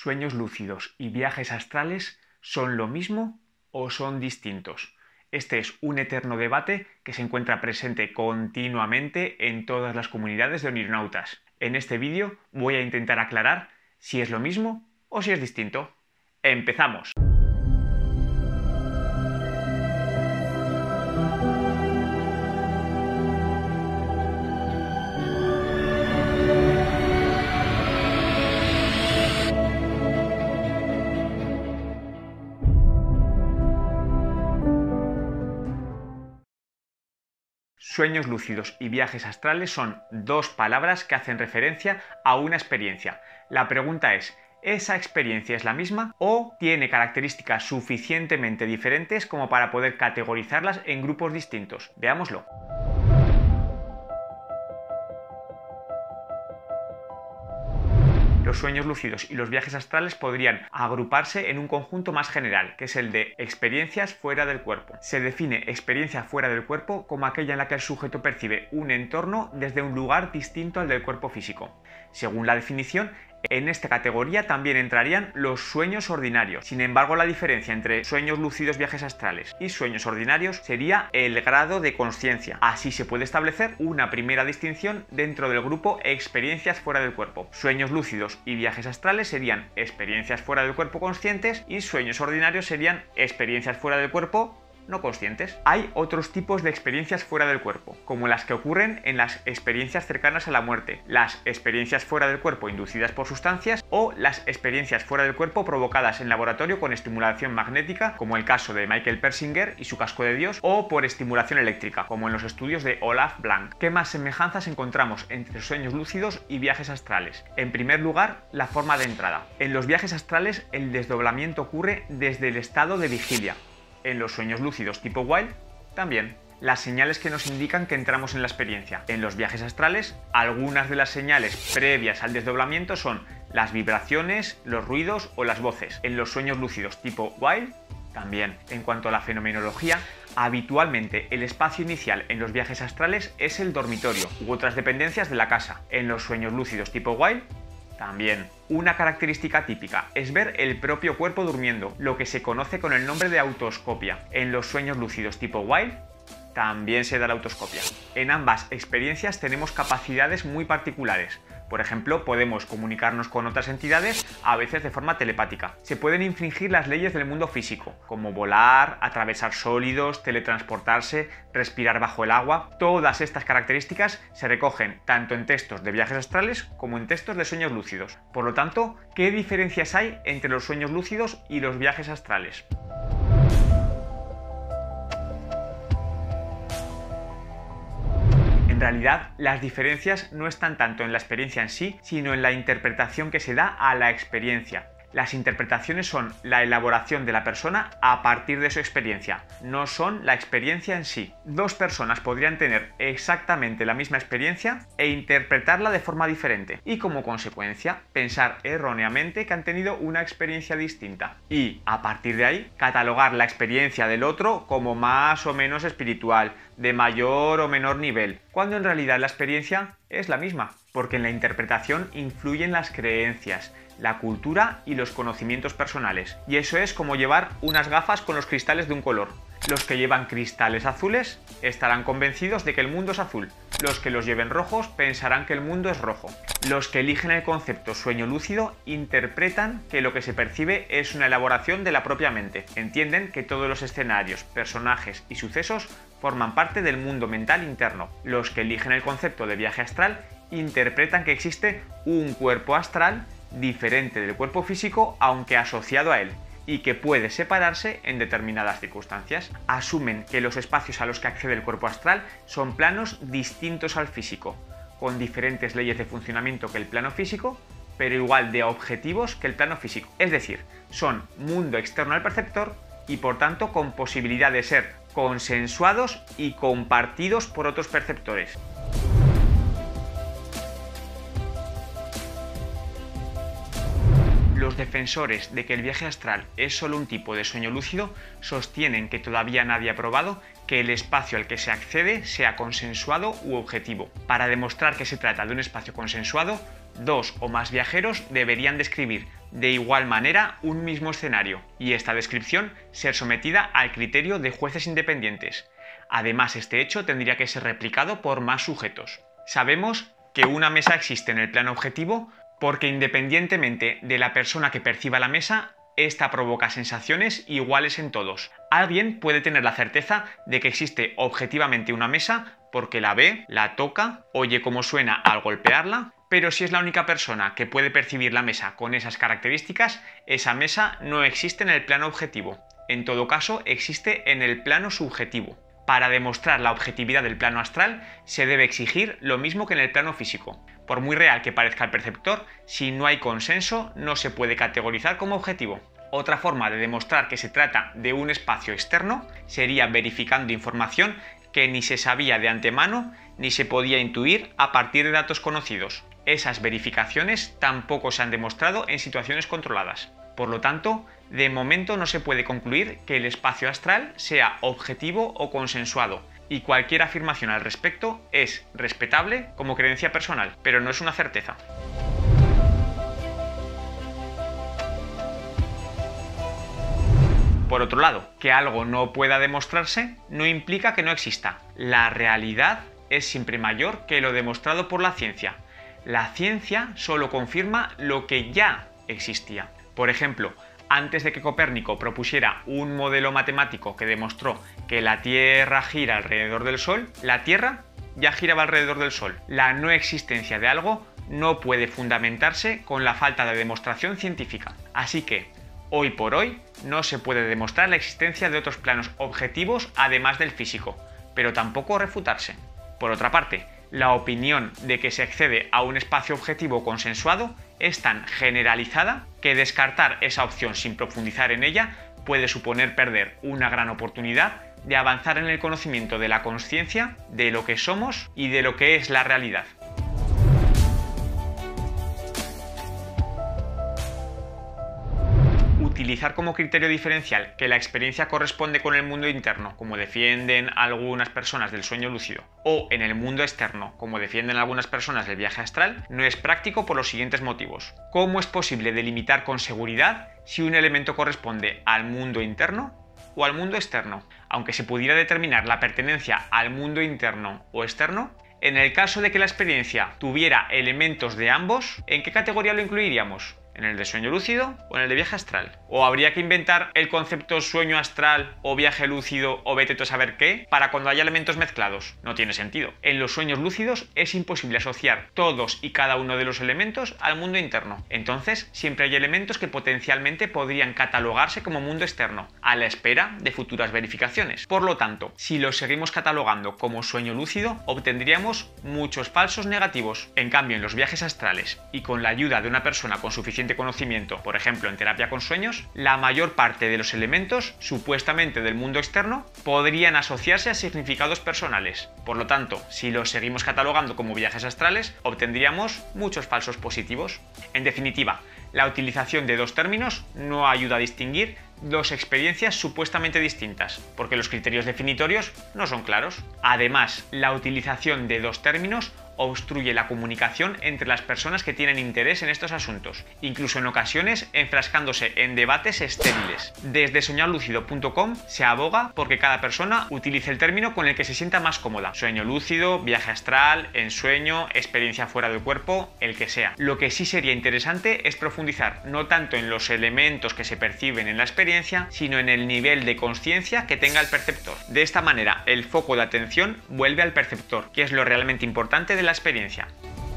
¿Sueños lúcidos y viajes astrales son lo mismo o son distintos? Este es un eterno debate que se encuentra presente continuamente en todas las comunidades de onirnautas. En este vídeo voy a intentar aclarar si es lo mismo o si es distinto. ¡Empezamos! Sueños lúcidos y viajes astrales son dos palabras que hacen referencia a una experiencia. La pregunta es, ¿esa experiencia es la misma o tiene características suficientemente diferentes como para poder categorizarlas en grupos distintos? Veámoslo. Los sueños lúcidos y los viajes astrales podrían agruparse en un conjunto más general, que es el de experiencias fuera del cuerpo. Se define experiencia fuera del cuerpo como aquella en la que el sujeto percibe un entorno desde un lugar distinto al del cuerpo físico. Según la definición, en esta categoría también entrarían los sueños ordinarios. Sin embargo, la diferencia entre sueños lúcidos, viajes astrales y sueños ordinarios sería el grado de consciencia. Así se puede establecer una primera distinción dentro del grupo experiencias fuera del cuerpo. Sueños lúcidos y viajes astrales serían experiencias fuera del cuerpo conscientes y sueños ordinarios serían experiencias fuera del cuerpo no conscientes. Hay otros tipos de experiencias fuera del cuerpo, como las que ocurren en las experiencias cercanas a la muerte, las experiencias fuera del cuerpo inducidas por sustancias o las experiencias fuera del cuerpo provocadas en laboratorio con estimulación magnética, como el caso de Michael Persinger y su casco de Dios, o por estimulación eléctrica, como en los estudios de Olaf Blank. ¿Qué más semejanzas encontramos entre sueños lúcidos y viajes astrales? En primer lugar, la forma de entrada. En los viajes astrales, el desdoblamiento ocurre desde el estado de vigilia. En los sueños lúcidos tipo Wild, también. Las señales que nos indican que entramos en la experiencia. En los viajes astrales, algunas de las señales previas al desdoblamiento son las vibraciones, los ruidos o las voces. En los sueños lúcidos tipo Wild, también. En cuanto a la fenomenología, habitualmente el espacio inicial en los viajes astrales es el dormitorio u otras dependencias de la casa. En los sueños lúcidos tipo Wild, también. Una característica típica es ver el propio cuerpo durmiendo, lo que se conoce con el nombre de autoscopia. En los sueños lúcidos tipo Wild también se da la autoscopia. En ambas experiencias tenemos capacidades muy particulares. Por ejemplo, podemos comunicarnos con otras entidades, a veces de forma telepática. Se pueden infringir las leyes del mundo físico, como volar, atravesar sólidos, teletransportarse, respirar bajo el agua. Todas estas características se recogen tanto en textos de viajes astrales como en textos de sueños lúcidos. Por lo tanto, ¿qué diferencias hay entre los sueños lúcidos y los viajes astrales? En realidad, las diferencias no están tanto en la experiencia en sí, sino en la interpretación que se da a la experiencia. Las interpretaciones son la elaboración de la persona a partir de su experiencia, no son la experiencia en sí. Dos personas podrían tener exactamente la misma experiencia e interpretarla de forma diferente, y como consecuencia, pensar erróneamente que han tenido una experiencia distinta. Y, a partir de ahí, catalogar la experiencia del otro como más o menos espiritual, de mayor o menor nivel, cuando en realidad la experiencia es la misma, porque en la interpretación influyen las creencias, la cultura y los conocimientos personales. Y eso es como llevar unas gafas con los cristales de un color. Los que llevan cristales azules estarán convencidos de que el mundo es azul. Los que los lleven rojos pensarán que el mundo es rojo. Los que eligen el concepto sueño lúcido interpretan que lo que se percibe es una elaboración de la propia mente. Entienden que todos los escenarios, personajes y sucesos forman parte del mundo mental interno. Los que eligen el concepto de viaje astral interpretan que existe un cuerpo astral diferente del cuerpo físico, aunque asociado a él, y que puede separarse en determinadas circunstancias. Asumen que los espacios a los que accede el cuerpo astral son planos distintos al físico, con diferentes leyes de funcionamiento que el plano físico, pero igual de objetivos que el plano físico. Es decir, son mundo externo al perceptor y por tanto con posibilidad de ser consensuados y compartidos por otros perceptores. Los defensores de que el viaje astral es solo un tipo de sueño lúcido sostienen que todavía nadie ha probado que el espacio al que se accede sea consensuado u objetivo. Para demostrar que se trata de un espacio consensuado, Dos o más viajeros deberían describir de igual manera un mismo escenario y esta descripción ser sometida al criterio de jueces independientes. Además, este hecho tendría que ser replicado por más sujetos. Sabemos que una mesa existe en el plano objetivo porque independientemente de la persona que perciba la mesa, esta provoca sensaciones iguales en todos. Alguien puede tener la certeza de que existe objetivamente una mesa porque la ve, la toca, oye cómo suena al golpearla, pero si es la única persona que puede percibir la mesa con esas características, esa mesa no existe en el plano objetivo. En todo caso, existe en el plano subjetivo. Para demostrar la objetividad del plano astral, se debe exigir lo mismo que en el plano físico. Por muy real que parezca el perceptor, si no hay consenso, no se puede categorizar como objetivo. Otra forma de demostrar que se trata de un espacio externo sería verificando información que ni se sabía de antemano ni se podía intuir a partir de datos conocidos. Esas verificaciones tampoco se han demostrado en situaciones controladas. Por lo tanto, de momento no se puede concluir que el espacio astral sea objetivo o consensuado, y cualquier afirmación al respecto es respetable como creencia personal, pero no es una certeza. Por otro lado, que algo no pueda demostrarse no implica que no exista. La realidad es siempre mayor que lo demostrado por la ciencia. La ciencia solo confirma lo que ya existía. Por ejemplo, antes de que Copérnico propusiera un modelo matemático que demostró que la Tierra gira alrededor del Sol, la Tierra ya giraba alrededor del Sol. La no existencia de algo no puede fundamentarse con la falta de demostración científica. Así que, hoy por hoy, no se puede demostrar la existencia de otros planos objetivos además del físico, pero tampoco refutarse. Por otra parte, la opinión de que se accede a un espacio objetivo consensuado es tan generalizada que descartar esa opción sin profundizar en ella puede suponer perder una gran oportunidad de avanzar en el conocimiento de la consciencia, de lo que somos y de lo que es la realidad. Utilizar como criterio diferencial que la experiencia corresponde con el mundo interno, como defienden algunas personas del sueño lúcido, o en el mundo externo, como defienden algunas personas del viaje astral, no es práctico por los siguientes motivos. ¿Cómo es posible delimitar con seguridad si un elemento corresponde al mundo interno o al mundo externo? Aunque se pudiera determinar la pertenencia al mundo interno o externo, en el caso de que la experiencia tuviera elementos de ambos, ¿en qué categoría lo incluiríamos? ¿En el de sueño lúcido o en el de viaje astral? ¿O habría que inventar el concepto sueño astral o viaje lúcido o vete tú a saber qué para cuando haya elementos mezclados? No tiene sentido. En los sueños lúcidos es imposible asociar todos y cada uno de los elementos al mundo interno. Entonces, siempre hay elementos que potencialmente podrían catalogarse como mundo externo, a la espera de futuras verificaciones. Por lo tanto, si los seguimos catalogando como sueño lúcido, obtendríamos muchos falsos negativos. En cambio, en los viajes astrales y con la ayuda de una persona con suficiente conocimiento, por ejemplo en terapia con sueños, la mayor parte de los elementos, supuestamente del mundo externo, podrían asociarse a significados personales. Por lo tanto, si los seguimos catalogando como viajes astrales, obtendríamos muchos falsos positivos. En definitiva, la utilización de dos términos no ayuda a distinguir dos experiencias supuestamente distintas, porque los criterios definitorios no son claros. Además, la utilización de dos términos obstruye la comunicación entre las personas que tienen interés en estos asuntos, incluso en ocasiones enfrascándose en debates estériles. Desde soñarlúcido.com se aboga porque cada persona utilice el término con el que se sienta más cómoda: sueño lúcido, viaje astral, ensueño, experiencia fuera del cuerpo, el que sea. Lo que sí sería interesante es profundizar no tanto en los elementos que se perciben en la experiencia, sino en el nivel de consciencia que tenga el perceptor. De esta manera, el foco de atención vuelve al perceptor, que es lo realmente importante de la experiencia.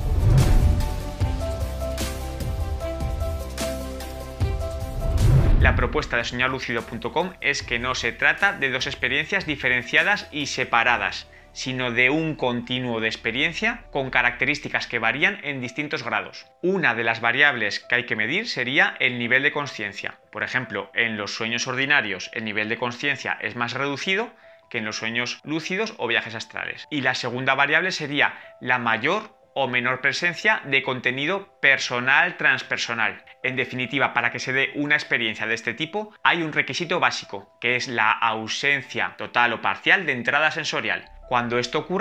La propuesta de soñarlúcido.com es que no se trata de dos experiencias diferenciadas y separadas, sino de un continuo de experiencia con características que varían en distintos grados. Una de las variables que hay que medir sería el nivel de consciencia. Por ejemplo, en los sueños ordinarios el nivel de consciencia es más reducido que en los sueños lúcidos o viajes astrales. Y la segunda variable sería la mayor o menor presencia de contenido personal transpersonal. En definitiva, para que se dé una experiencia de este tipo, hay un requisito básico, que es la ausencia total o parcial de entrada sensorial. Cuando esto ocurre,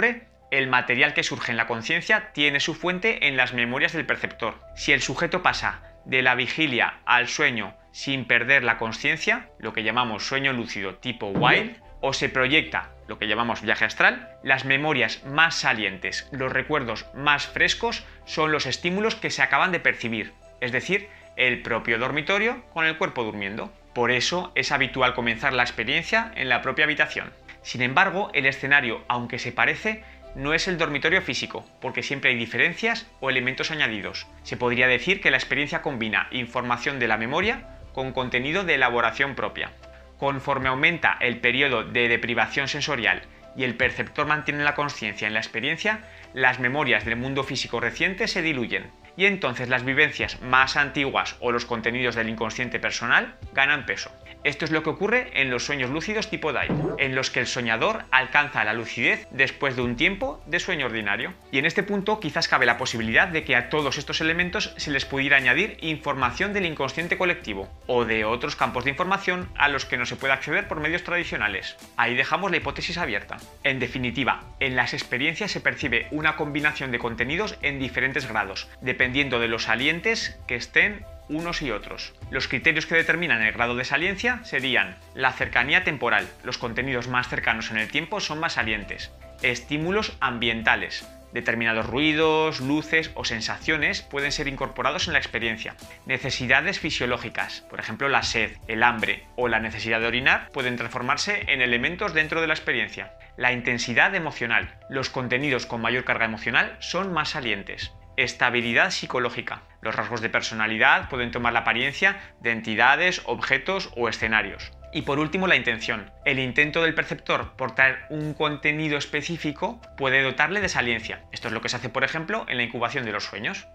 El material que surge en la conciencia tiene su fuente en las memorias del perceptor. Si el sujeto pasa de la vigilia al sueño sin perder la consciencia, lo que llamamos sueño lúcido tipo while, o se proyecta, lo que llamamos viaje astral, las memorias más salientes, los recuerdos más frescos son los estímulos que se acaban de percibir, es decir, el propio dormitorio con el cuerpo durmiendo. Por eso es habitual comenzar la experiencia en la propia habitación. Sin embargo, el escenario, aunque se parece, no es el dormitorio físico, porque siempre hay diferencias o elementos añadidos. Se podría decir que la experiencia combina información de la memoria con contenido de elaboración propia. Conforme aumenta el periodo de deprivación sensorial y el perceptor mantiene la consciencia en la experiencia, las memorias del mundo físico reciente se diluyen, y entonces las vivencias más antiguas o los contenidos del inconsciente personal ganan peso. Esto es lo que ocurre en los sueños lúcidos tipo DIVE, en los que el soñador alcanza la lucidez después de un tiempo de sueño ordinario. Y en este punto quizás cabe la posibilidad de que a todos estos elementos se les pudiera añadir información del inconsciente colectivo o de otros campos de información a los que no se puede acceder por medios tradicionales. Ahí dejamos la hipótesis abierta. En definitiva, en las experiencias se percibe una combinación de contenidos en diferentes grados, dependiendo de los salientes que estén unos y otros. Los criterios que determinan el grado de saliencia serían la cercanía temporal, los contenidos más cercanos en el tiempo son más salientes, estímulos ambientales, determinados ruidos, luces o sensaciones pueden ser incorporados en la experiencia. Necesidades fisiológicas, por ejemplo la sed, el hambre o la necesidad de orinar pueden transformarse en elementos dentro de la experiencia. La intensidad emocional, los contenidos con mayor carga emocional son más salientes. Estabilidad psicológica. Los rasgos de personalidad pueden tomar la apariencia de entidades, objetos o escenarios. Y por último, la intención. El intento del perceptor por traer un contenido específico puede dotarle de saliencia. Esto es lo que se hace, por ejemplo, en la incubación de los sueños.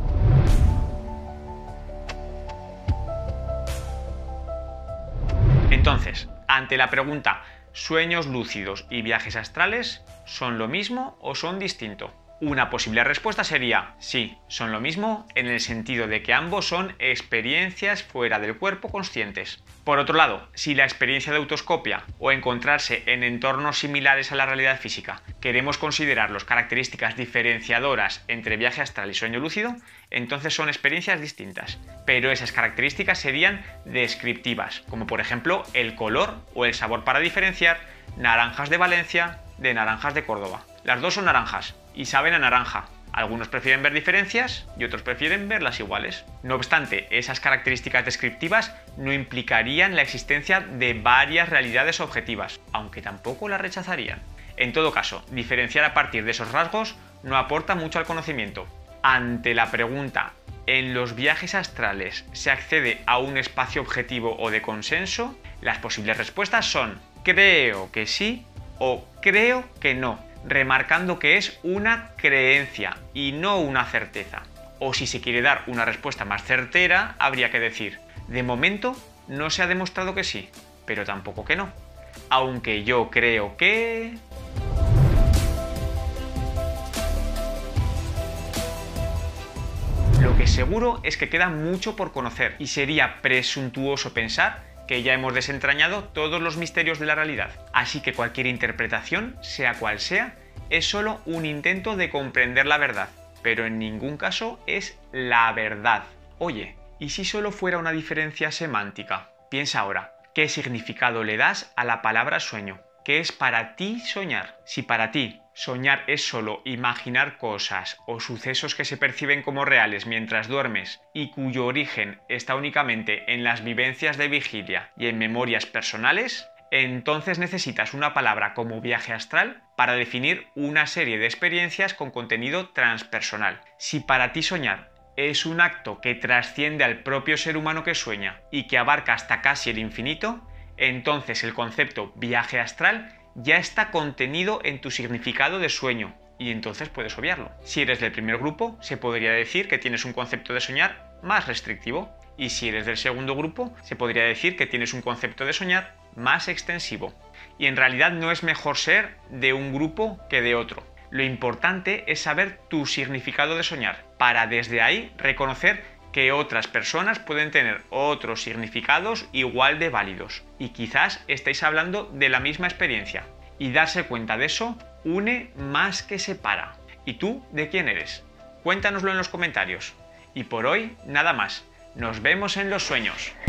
Entonces, ante la pregunta ¿sueños lúcidos y viajes astrales son lo mismo o son distinto? Una posible respuesta sería sí, son lo mismo en el sentido de que ambos son experiencias fuera del cuerpo conscientes. Por otro lado, si la experiencia de autoscopia o encontrarse en entornos similares a la realidad física queremos considerarlos características diferenciadoras entre viaje astral y sueño lúcido, entonces son experiencias distintas. Pero esas características serían descriptivas, como por ejemplo el color o el sabor para diferenciar naranjas de Valencia de naranjas de Córdoba. Las dos son naranjas y saben a naranja. Algunos prefieren ver diferencias y otros prefieren verlas iguales. No obstante, esas características descriptivas no implicarían la existencia de varias realidades objetivas, aunque tampoco las rechazarían. En todo caso, diferenciar a partir de esos rasgos no aporta mucho al conocimiento. Ante la pregunta ¿en los viajes astrales se accede a un espacio objetivo o de consenso?, las posibles respuestas son creo que sí o creo que no, remarcando que es una creencia y no una certeza. O si se quiere dar una respuesta más certera, habría que decir, de momento no se ha demostrado que sí, pero tampoco que no. Aunque yo creo que... Lo que seguro es que queda mucho por conocer y sería presuntuoso pensar que ya hemos desentrañado todos los misterios de la realidad. Así que cualquier interpretación, sea cual sea, es solo un intento de comprender la verdad, pero en ningún caso es la verdad. Oye, ¿y si solo fuera una diferencia semántica? Piensa ahora, ¿qué significado le das a la palabra sueño? ¿Qué es para ti soñar? Si para ti soñar es solo imaginar cosas o sucesos que se perciben como reales mientras duermes y cuyo origen está únicamente en las vivencias de vigilia y en memorias personales, entonces necesitas una palabra como viaje astral para definir una serie de experiencias con contenido transpersonal. Si para ti soñar es un acto que trasciende al propio ser humano que sueña y que abarca hasta casi el infinito, entonces el concepto viaje astral ya está contenido en tu significado de sueño y entonces puedes obviarlo. Si eres del primer grupo, se podría decir que tienes un concepto de soñar más restrictivo, y si eres del segundo grupo, se podría decir que tienes un concepto de soñar más extensivo. Y en realidad no es mejor ser de un grupo que de otro. Lo importante es saber tu significado de soñar, para desde ahí reconocer que otras personas pueden tener otros significados igual de válidos y quizás estáis hablando de la misma experiencia. Y darse cuenta de eso une más que separa. ¿Y tú de quién eres? Cuéntanoslo en los comentarios. Y por hoy nada más. Nos vemos en los sueños.